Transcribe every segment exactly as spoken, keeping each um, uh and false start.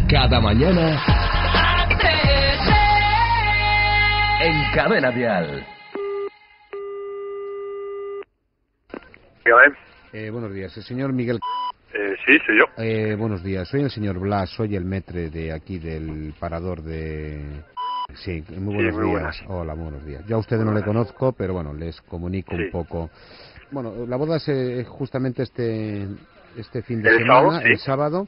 Cada mañana en Cadena Dial. Eh, buenos días, el señor Miguel. Eh, sí, soy yo. Eh, buenos días, soy el señor Blas, soy el metre de aquí del parador de... Sí, muy buenos sí, muy días. buenas. Hola, muy buenos días. Yo a ustedes Muy no le buenas. conozco, pero bueno, les comunico Sí. un poco. Bueno, la boda es eh, justamente este este fin de El semana, sábado, sí. el sábado.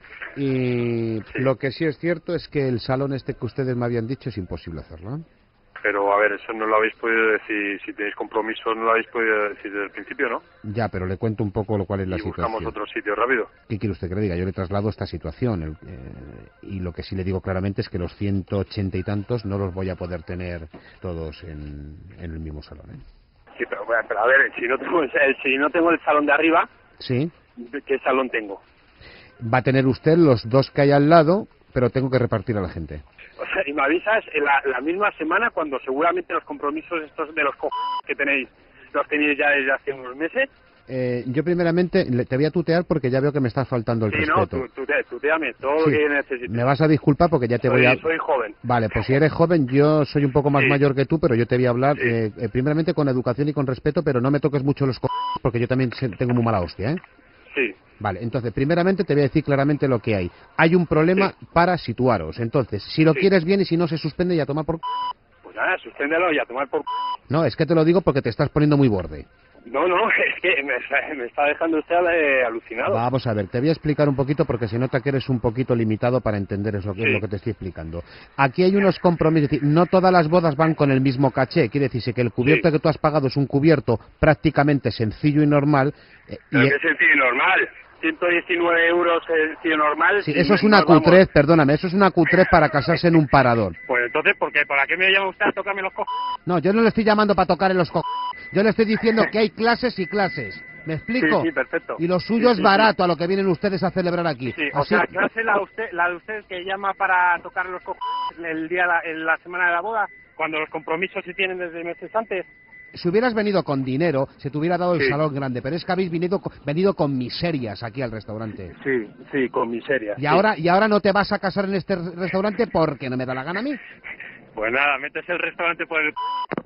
Y Sí. lo que sí es cierto es que el salón este que ustedes me habían dicho es imposible hacerlo, ¿eh? Pero, a ver, eso no lo habéis podido decir, si tenéis compromiso no lo habéis podido decir desde el principio, ¿no? Ya, pero le cuento un poco lo cual es la Y buscamos situación. otro sitio rápido. ¿Qué quiere usted que le diga? Yo le traslado esta situación el- eh, y lo que sí le digo claramente es que los ciento ochenta y tantos no los voy a poder tener todos en, en el mismo salón, ¿eh? Sí, pero, bueno, pero a ver, si no tengo el, si no tengo el salón de arriba, Sí, ¿qué salón tengo? va a tener usted los dos que hay al lado, pero tengo que repartir a la gente. O sea, y me avisas en la, la misma semana cuando seguramente los compromisos estos de los co... que tenéis, los tenéis ya desde hace unos meses. Eh, yo primeramente le- te voy a tutear porque ya veo que me estás faltando el Sí, no, respeto. tú, tú, te- tuteame, todo Sí, lo que necesites. me vas a disculpar porque ya te soy, voy a... soy joven. Vale, pues si eres joven, yo soy un poco más Sí. mayor que tú, pero yo te voy a hablar Sí. eh, eh, primeramente con educación y con respeto, pero no me toques mucho los co... porque yo también se- tengo muy mala hostia, ¿eh? Sí. Vale, entonces, primeramente te voy a decir claramente lo que hay. Hay un problema Sí. para situaros. Entonces, si lo Sí. quieres bien y si no se suspende, ya tomar por... Pues nada, suspéndelo y a tomar por... No, es que te lo digo porque te estás poniendo muy borde. No, no, es que me está, me está dejando usted eh, alucinado. Vamos a ver, te voy a explicar un poquito porque se nota que eres un poquito limitado para entender eso que es Sí. lo que te estoy explicando. Aquí hay unos compromisos, es decir, no todas las bodas van con el mismo caché. Quiere decirse que el cubierto Sí. que tú has pagado es un cubierto prácticamente sencillo y normal. eh, Pero y que es el tío normal. ciento diecinueve euros el tío normal. Sí, y eso es nos una vamos. cutrez, perdóname, eso es una cutrez para casarse en un parador. Pues entonces, ¿por qué? ¿Para qué me llama usted a tocarme los cojones? No, yo no le estoy llamando para tocar en los co... Yo le estoy diciendo que hay clases y clases. ¿Me explico? Sí, sí, perfecto. Y lo suyo Sí, es sí, barato a lo que vienen ustedes a celebrar aquí. Sí, o Así- sea, ¿qué hace la, usted, la de usted que llama para tocar los cojones el día, la, en la semana de la boda, cuando los compromisos se tienen desde meses antes? Si hubieras venido con dinero, se te hubiera dado el Sí. salón grande, pero es que habéis venido, co- venido con miserias aquí al restaurante. Sí, sí, con miseria. Y ahora, y ahora no te vas a casar en este r- restaurante porque no me da la gana a mí. Pues nada, metes el restaurante por el...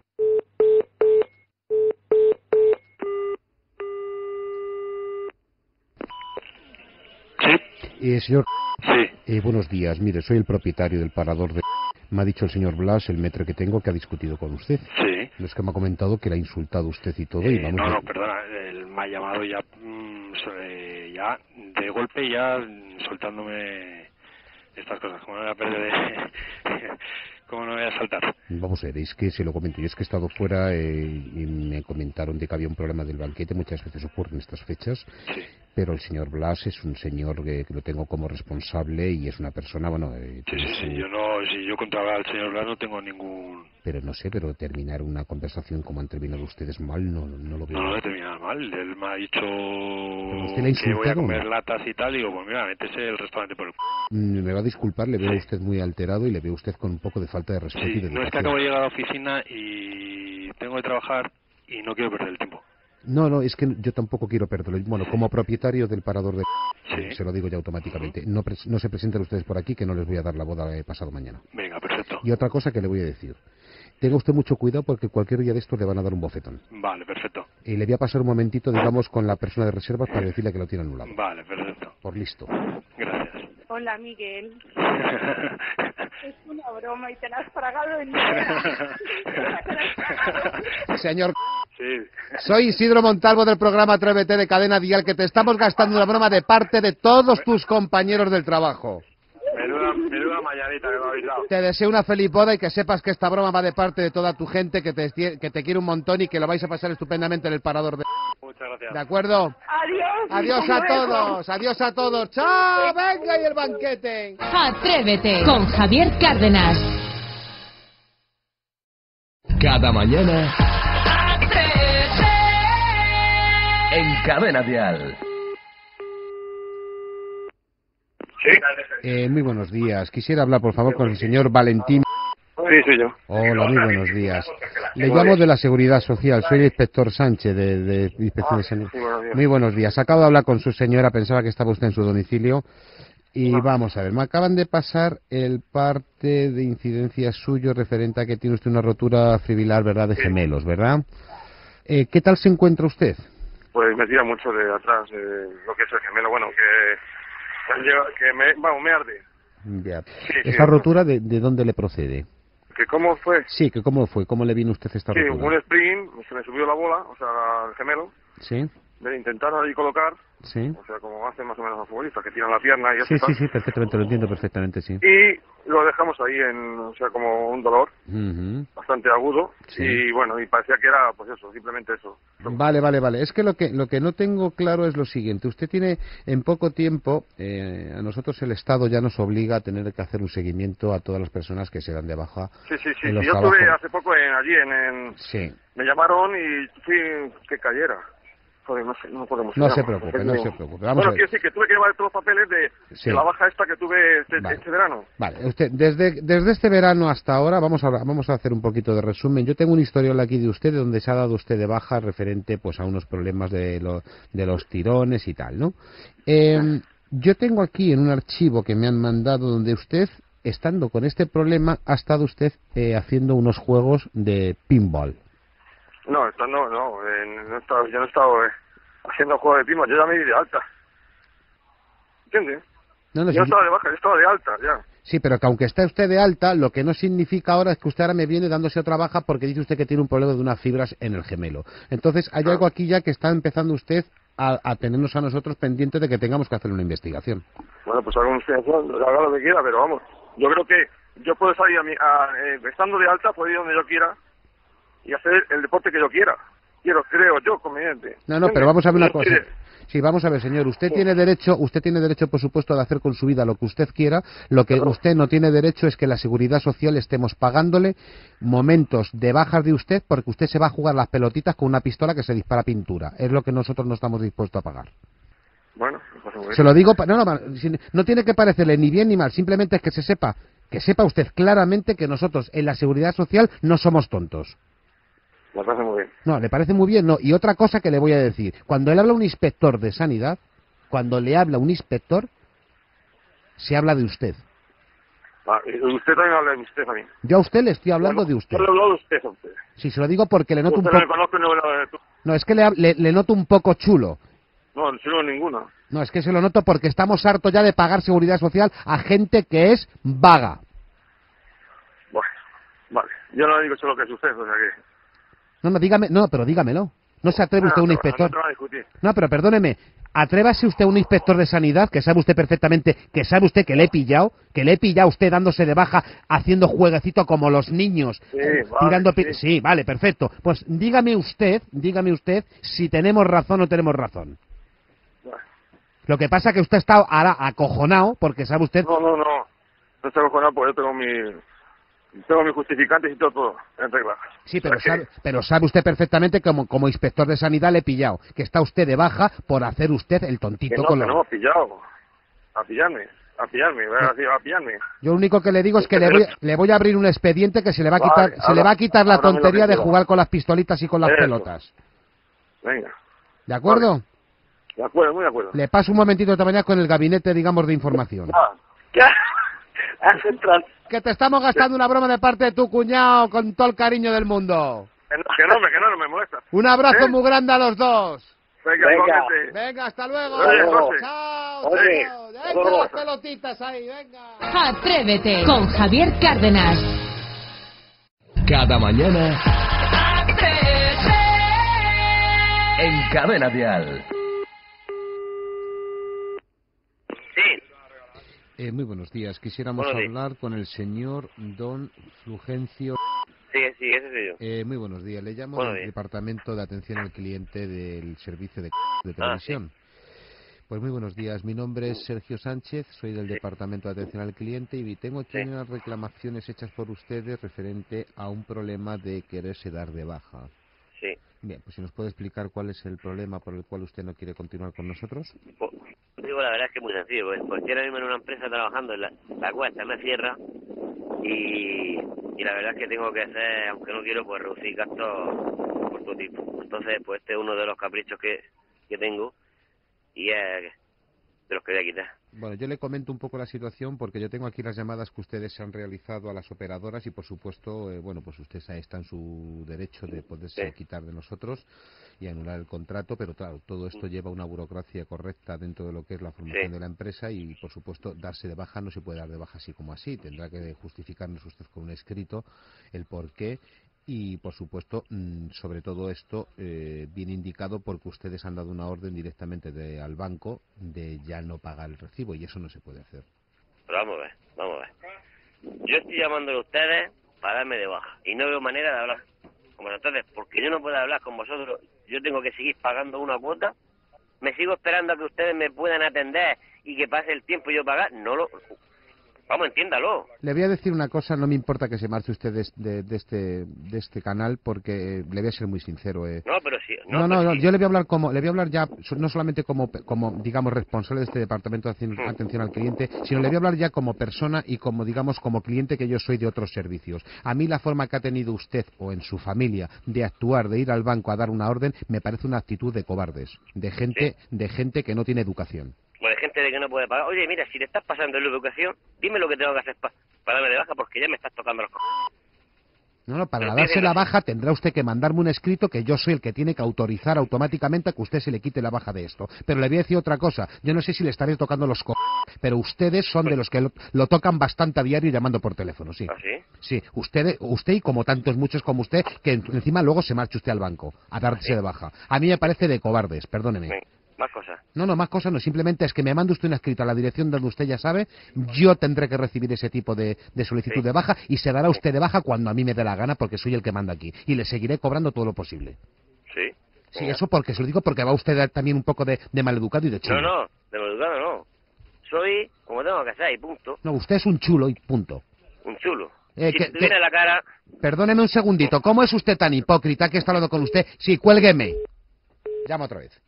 Sí, Eh, señor, sí, eh, buenos días. Mire, soy el propietario del parador de... Me ha dicho el señor Blas, el metre que tengo, que ha discutido con usted. sí. No es que me ha comentado que le ha insultado usted y todo. y Eh, vamos no, a- no, perdona, él me ha llamado ya, mm, sobre- ya de golpe, ya mm, soltándome estas cosas. ¿Cómo no voy a perder de... ¿Cómo no voy a saltar? Vamos a ver, es que se lo comento. Yo es que he estado fuera eh, y me comentaron de que había un problema del banquete. Muchas veces ocurren estas fechas. Sí. Pero el señor Blas es un señor que, que lo tengo como responsable y es una persona, bueno... eh, Sí, tiene sí, sí, su- yo no, si yo contra el señor Blas no tengo ningún... Pero no sé, pero terminar una conversación como han terminado ustedes mal, no, no lo veo. No, no he terminado mal. Él me ha dicho usted le ha que voy a insultado, comer ¿no? latas y tal, y digo, pues mira, métese el restaurante por el... Mm, Me va a disculpar, le veo a Sí. usted muy alterado y le veo a usted con un poco de falta de respeto y Sí, de no, es que educación. acabo de llegar a la oficina y tengo que trabajar y no quiero perder el tiempo. No, no, es que yo tampoco quiero perderlo. Bueno, como propietario del parador de... Sí. Se lo digo ya automáticamente. No, pres- no se presenten ustedes por aquí que no les voy a dar la boda eh, pasado mañana. Venga, perfecto. Y otra cosa que le voy a decir. Tenga usted mucho cuidado porque cualquier día de estos le van a dar un bofetón. Vale, perfecto. Y le voy a pasar un momentito, digamos, con la persona de reservas para decirle que lo tiene anulado. Vale, perfecto. Por listo. Gracias. Hola, Miguel. Es una broma y te la has tragado entera. Te la has tragado. Señor, Sí. soy Isidro Montalvo del programa Atrévete de Cadena Dial, que te estamos gastando una broma de parte de todos tus compañeros del trabajo. Menuda, menuda mañanita que me ha avisado. Te deseo una feliz boda y que sepas que esta broma va de parte de toda tu gente, que te, que te quiere un montón y que lo vais a pasar estupendamente en el parador de... Muchas gracias. ¿De acuerdo? Adiós. Adiós a todos, adiós a todos. ¡Chao! ¡Venga y el banquete! Atrévete con Javier Cárdenas. Cada mañana en Cadena Dial. ¿Sí? Eh, muy buenos días. Quisiera hablar, por favor, con el señor Valentín. Sí, soy yo. Hola, muy buenos días. Le llamo de la Seguridad Social, soy el inspector Sánchez de, de Inspección de Sanidad. Sí, buenos días. Muy buenos días. Acabo de hablar con su señora, pensaba que estaba usted en su domicilio. Y No. vamos a ver, me acaban de pasar el parte de incidencia suyo referente a que tiene usted una rotura fibrilar, ¿verdad?, de Sí. gemelos, ¿verdad? Eh, ¿Qué tal se encuentra usted? Pues me tira mucho de atrás eh, lo que es el gemelo, bueno, que, que, llega- que me, vamos, me arde. Ya. Sí, ¿Esta sí. rotura de, de dónde le procede? ¿Que cómo fue? Sí, que cómo fue, cómo le vino usted esta Sí, rotura. un sprint, se me subió la bola, o sea, el gemelo, Sí, de intentar ahí colocar, sí. o sea, como hacen más o menos los futbolistas, que tiran la pierna y ya Sí, está. sí, sí, perfectamente, lo entiendo perfectamente, sí. Y lo dejamos ahí en, o sea, como un dolor Ujú. bastante agudo, Sí. y bueno, y parecía que era, pues eso, simplemente eso. Vale, vale, vale. Es que lo que lo que no tengo claro es lo siguiente. Usted tiene en poco tiempo, eh, a nosotros el Estado ya nos obliga a tener que hacer un seguimiento a todas las personas que se dan de baja Sí, sí, sí, en sí. los Yo trabajos. estuve hace poco en, allí en, en- Sí. me llamaron y fui que cayera. Joder, no sé, no podemos. No se preocupe, no se preocupe. Vamos bueno, a ver. quiero decir que tuve que llevar todos los papeles de, Sí. de la baja esta que tuve este, Vale. este verano. Vale, usted, desde, desde este verano hasta ahora, vamos a, vamos a hacer un poquito de resumen. Yo tengo un historial aquí de usted, donde se ha dado usted de baja referente pues a unos problemas de, lo- de los tirones y tal, ¿no? Eh, yo tengo aquí en un archivo que me han mandado donde usted, estando con este problema, ha estado usted eh, haciendo unos juegos de pinball. No, esto no, no, eh, no he estado, yo no he estado eh, haciendo juego de prima, yo ya me di de alta. ¿Entiendes? No, no, Yo no sí, estaba de baja, yo estaba de alta, ya. sí, pero que aunque esté usted de alta, lo que no significa ahora es que usted ahora me viene dándose otra baja porque dice usted que tiene un problema de unas fibras en el gemelo. Entonces, hay Ah. algo aquí ya que está empezando usted a, a tenernos a nosotros pendientes de que tengamos que hacer una investigación. Bueno, pues haga un haga lo que quiera, pero vamos, yo creo que yo puedo salir a mi, a, eh, estando de alta, puedo ir donde yo quiera y hacer el deporte que yo quiera. Quiero, creo yo, conveniente. No, no, pero vamos a ver una cosa. Sí. Sí, vamos a ver, señor. Usted Sí. tiene derecho, usted tiene derecho, por supuesto, de hacer con su vida lo que usted quiera. Lo que Claro. usted no tiene derecho es que la Seguridad Social estemos pagándole momentos de bajas de usted porque usted se va a jugar las pelotitas con una pistola que se dispara pintura. Es lo que nosotros no estamos dispuestos a pagar. Bueno, pues muy bien. Se lo digo, pa- no, no, pa- sin- no tiene que parecerle ni bien ni mal, simplemente es que se sepa, que sepa usted claramente que nosotros en la Seguridad Social no somos tontos. Me parece muy bien. No, le parece muy bien, no. Y otra cosa que le voy a decir, cuando le habla un inspector de sanidad, cuando le habla un inspector, se habla de usted. Ah, y usted también habla de usted a mí. Yo a usted le estoy hablando Bueno, de usted. Yo le he hablado de usted a usted. Sí, se lo digo porque le noto un Usted no me poco... conoce, no, no, no, No, es que le, hab- le, le noto un poco chulo. no, no, ninguna. No, es que se lo noto porque estamos hartos ya de pagar seguridad social a gente que es vaga. Bueno, vale. Yo no le digo solo que es usted, o sea que... No, no, dígame, no, pero dígamelo. No se atreve usted a un no, inspector. No te va a discutir. No, pero perdóneme, atrévase usted a un inspector de sanidad, que sabe usted perfectamente, que sabe usted que le he pillado, que le he pillado a usted dándose de baja, haciendo jueguecito como los niños, Sí, eh, vale, tirando... pi- sí. sí, vale, perfecto. Pues dígame usted, dígame usted si tenemos razón o tenemos razón. Bueno. Lo que pasa es que usted está ahora acojonado, porque sabe usted... No, no, no. No estoy acojonado porque yo tengo mi... Tengo mis justificantes y todo, todo en regla. Sí, pero O sea que- sabe, pero sabe usted perfectamente como, como inspector de sanidad le he pillado, que está usted de baja por hacer usted el Que tontito no, con que los... no, pillado. A pillarme. A pillarme, voy a decir, a pillarme. Yo lo único que le digo es que le voy, le voy a abrir un expediente que se le va a quitar, Vale, se le habla- va a quitar la háblame lo tontería que de quiera. jugar con las pistolitas y con las Eso. pelotas. Venga. ¿De acuerdo? De acuerdo, muy de acuerdo. Le paso un momentito esta mañana con el gabinete, digamos, de información. Ah, ya. Has entrado. Que te estamos gastando una broma de parte de tu cuñado con todo el cariño del mundo. Que no, que no, me- que no, no me molesta. Un abrazo ¿Eh? muy grande a los dos. Venga, Venga. igualmente. Venga, hasta luego. Oye, José. Chao, Oye, chao. hasta Deja luego. las pelotitas ahí, venga. Atrévete con Javier Cárdenas. Cada mañana en Cadena Dial. Sí, Eh, muy buenos días. Quisiéramos Buenos días. hablar con el señor Don Fulgencio. sí, sí, ese soy yo. Eh, muy buenos días. Le llamo Buenos del días. Departamento de Atención al Cliente del Servicio de, de Ah, Televisión. Pues muy buenos días. Mi nombre es Sergio Sánchez, soy del Departamento de Atención al Cliente y tengo aquí Sí. unas reclamaciones hechas por ustedes referente a un problema de quererse dar de baja. Sí. Bien, pues si nos puede explicar cuál es el problema por el cual usted no quiere continuar con nosotros. Pues, digo, la verdad es que es muy sencillo, pues, pues estoy ahora mismo en una empresa trabajando, en la, la cual esta me cierra y, y la verdad es que tengo que hacer, aunque no quiero, pues reducir gastos por todo tipo. Entonces, pues este es uno de los caprichos que, que tengo y es de los que voy a quitar. Bueno, yo le comento un poco la situación porque yo tengo aquí las llamadas que ustedes se han realizado a las operadoras y, por supuesto, eh, bueno, pues usted está en su derecho de poderse Sí. quitar de nosotros y anular el contrato, pero claro, todo esto lleva una burocracia correcta dentro de lo que es la formación Sí. de la empresa y, por supuesto, darse de baja no se puede dar de baja así como así. Tendrá que justificarnos usted con un escrito el por qué. Y, por supuesto, mmm, sobre todo esto, eh, bien indicado porque ustedes han dado una orden directamente de, al banco de ya no pagar el recibo y eso no se puede hacer. Pero vamos a ver, vamos a ver. Yo estoy llamándole a ustedes para darme de baja y no veo manera de hablar con vosotros. Entonces, porque yo no puedo hablar con vosotros, yo tengo que seguir pagando una cuota. Me sigo esperando a que ustedes me puedan atender y que pase el tiempo y yo pagar. No lo... Vamos, entiéndalo. Le voy a decir una cosa, no me importa que se marche usted de, de, de este de este canal porque eh, le voy a ser muy sincero. Eh. No, pero sí. No, No, no, pero no, sí. yo le voy a hablar como, le voy a hablar ya no solamente como, como digamos responsable de este departamento de Hmm. atención al cliente, sino le voy a hablar ya como persona y como digamos como cliente que yo soy de otros servicios. A mí la forma que ha tenido usted o en su familia de actuar, de ir al banco a dar una orden, me parece una actitud de cobardes, de gente, Sí. de gente que no tiene educación. Bueno, hay gente de que no puede pagar. Oye, mira, si le estás pasando en la educación, dime lo que tengo que hacer pa- para darme de baja porque ya me estás tocando los cojones. No, no, para Pero darse tiene la razón. baja tendrá usted que mandarme un escrito que yo soy el que tiene que autorizar automáticamente a que usted se le quite la baja de esto. Pero le voy a decir otra cosa, yo no sé si le estaré tocando los co... pero ustedes son de los que lo, lo tocan bastante a diario llamando por teléfono, sí. ¿Ah, sí? Sí, usted, usted y como tantos muchos como usted, que en- encima luego se marcha usted al banco a darse Sí. de baja. A mí me parece de cobardes, perdóneme. Ven, más cosas. No, no, más cosas no, simplemente es que me mande usted un escrito a la dirección donde usted ya sabe, yo tendré que recibir ese tipo de, de solicitud Sí. de baja y se dará usted de baja cuando a mí me dé la gana porque soy el que manda aquí y le seguiré cobrando todo lo posible. Sí. Sí, Venga. eso porque se lo digo porque va usted también un poco de, de maleducado y de chulo. No, no, de maleducado no. Soy como tengo que ser y punto. No, usted es un chulo y punto. Un chulo. Eh, si que- te tuviera que- la cara... Perdóneme un segundito, ¿cómo es usted tan hipócrita que está hablando con usted? Sí, cuélgueme. Llama otra vez.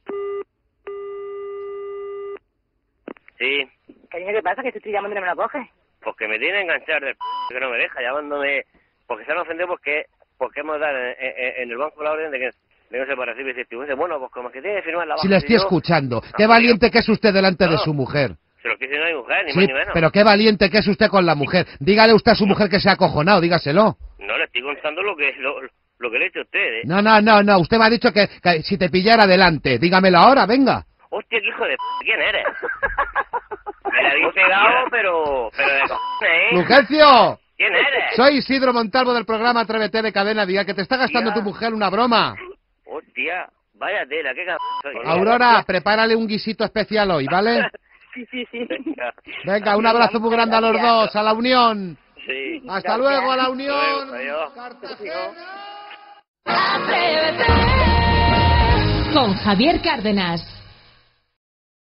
Sí, Cariño, ¿qué pasa? Que te estoy llamando y no me la coges. pues que me tiene enganchar de p... que no me deja, llamándome... Porque se han ofendido porque porque hemos dado en, en- en el banco la orden de que, de que no se puede recibir distribución. Bueno, pues como que tiene que firmar la baja. Si le estoy y yo- escuchando, No, qué yo- valiente que es usted delante de No. su mujer. Se lo quise no hay mujer, ni Sí, más ni menos. pero qué valiente que es usted con la mujer. Dígale usted a su mujer que se ha acojonado, dígaselo. No, le estoy contando lo que lo, lo que le he hecho a usted, ¿eh? No, no, no, no, usted me ha dicho que, que si te pillara adelante, dígamelo ahora, venga. Hostia, qué hijo de p... ¿Quién eres? Me la habéis pegado, pero... pero de cojones, ¿eh? ¡Lugercio! ¿Quién eres? Soy Isidro Montalvo del programa Atrévete de Cadena Día, que te está gastando Ya. tu mujer una broma. Hostia, vaya tela, qué cabrón soy. Aurora, prepárale un guisito especial hoy, ¿vale? Sí, sí, sí. Venga. Venga, un abrazo muy grande a los dos, a la unión. Sí. Hasta luego, a la unión. Hasta luego, adiós. Cartagena. Atrévete con Javier Cárdenas.